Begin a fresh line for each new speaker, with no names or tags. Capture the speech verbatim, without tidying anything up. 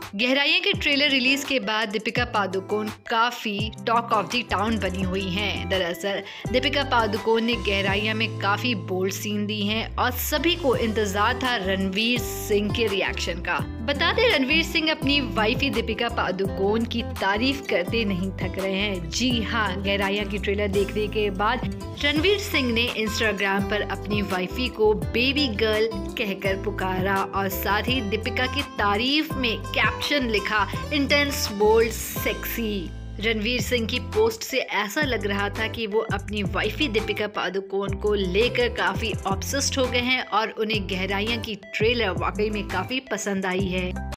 गहराइयां के trailer release के बाद दीपिका पादुकोण काफी टॉक ऑफ द टाउन बनी हुई हैं। दरअसल दीपिका पादुकोण ने गहराइयां में काफी बोल्ड सीन दी हैं और सभी को इंतजार था रणवीर सिंह के रिएक्शन का। बता दें, रणवीर सिंह अपनी वाइफी दीपिका पादुकोण की तारीफ करते नहीं थक रहे हैं। जी हाँ, गहराइयां की ट्रेलर देखने के बाद रणवीर सिंह ने इंस्टाग्राम पर अपनी वाइफी को बेबी गर्ल कहकर पुकारा और साथ ही दीपिका की तारीफ में कैप्शन लिखा, intense, bold, sexy. Ranveer Singh की पोस्ट से ऐसा लग रहा था कि वो अपनी वाइफी दीपिका पादुकोण को लेकर काफी ऑब्सेस्ड हो गए हैं और उन्हें गहराइयां की ट्रेलर वाकई में काफी पसंद आई है।